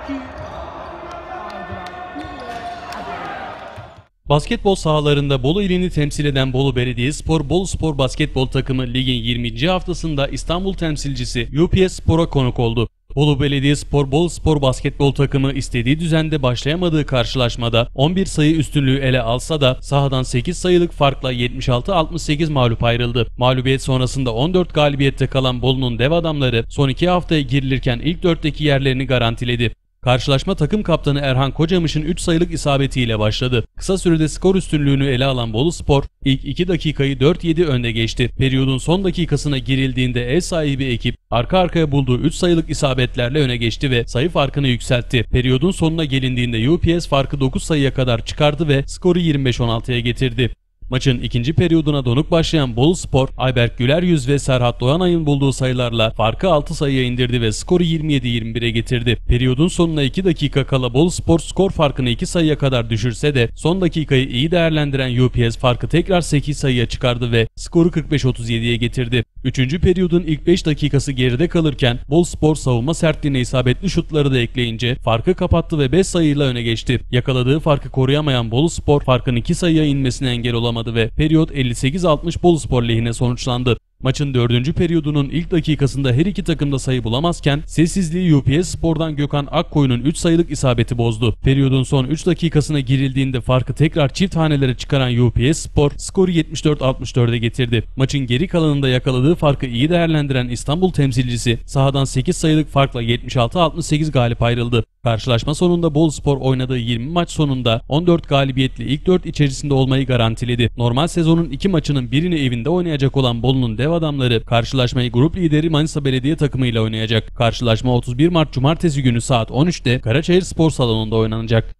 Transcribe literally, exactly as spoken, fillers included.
Basketbol sahalarında Bolu ilini temsil eden Bolu Belediyespor, Boluspor basketbol takımı ligin yirminci haftasında İstanbul temsilcisi U P S Spor'a konuk oldu. Bolu Belediyespor, Boluspor basketbol takımı istediği düzende başlayamadığı karşılaşmada on bir sayı üstünlüğü ele alsa da sahadan sekiz sayılık farkla yetmiş altı altmış sekiz mağlup ayrıldı. Mağlubiyet sonrasında on dört galibiyette kalan Bolu'nun dev adamları son iki haftaya girilirken ilk dörtteki yerlerini garantiledi. Karşılaşma takım kaptanı Erhan Kocamış'ın üç sayılık isabetiyle başladı. Kısa sürede skor üstünlüğünü ele alan Boluspor ilk iki dakikayı dört yedi önde geçti. Periyodun son dakikasına girildiğinde ev sahibi ekip arka arkaya bulduğu üç sayılık isabetlerle öne geçti ve sayı farkını yükseltti. Periyodun sonuna gelindiğinde U P S farkı dokuz sayıya kadar çıkardı ve skoru yirmi beş on altıya getirdi. Maçın ikinci periyoduna donuk başlayan Boluspor, Ayberk Güleryüz ve Serhat Doğanay'ın bulduğu sayılarla farkı altı sayıya indirdi ve skoru yirmi yedi yirmi bire getirdi. Periyodun sonuna iki dakika kala Boluspor skor farkını iki sayıya kadar düşürse de son dakikayı iyi değerlendiren U P S farkı tekrar sekiz sayıya çıkardı ve skoru kırk beş otuz yediye getirdi. üçüncü periyodun ilk beş dakikası geride kalırken Boluspor savunma sertliğine isabetli şutları da ekleyince farkı kapattı ve beş sayıyla öne geçti. Yakaladığı farkı koruyamayan Boluspor farkın iki sayıya inmesine engel olamadı ve periyot elli sekiz altmış Boluspor lehine sonuçlandı. Maçın dördüncü periyodunun ilk dakikasında her iki takım da sayı bulamazken sessizliği U P S Spor'dan Gökhan Akkoyun'un üç sayılık isabeti bozdu. Periyodun son üç dakikasına girildiğinde farkı tekrar çift hanelere çıkaran U P S Spor skoru yetmiş dört altmış dörde getirdi. Maçın geri kalanında yakaladığı farkı iyi değerlendiren İstanbul temsilcisi sahadan sekiz sayılık farkla yetmiş altı altmış sekiz galip ayrıldı. Karşılaşma sonunda Boluspor oynadığı yirmi maç sonunda on dört galibiyetli ilk dört içerisinde olmayı garantiledi. Normal sezonun iki maçının birini evinde oynayacak olan Bolu'nun dev adamları karşılaşmayı grup lideri Manisa Belediye takımı ile oynayacak. Karşılaşma otuz bir Mart Cumartesi günü saat on üçte Karaçayır Spor Salonu'nda oynanacak.